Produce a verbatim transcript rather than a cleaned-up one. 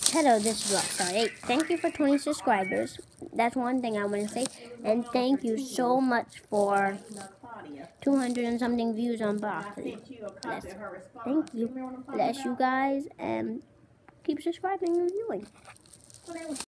Hello, this is Rockstar eight. Thank you for twenty subscribers. That's one thing I want to say. And thank you so much for two hundred and something views on Broccoli. Bless. Thank you. Bless you guys, and keep subscribing and reviewing.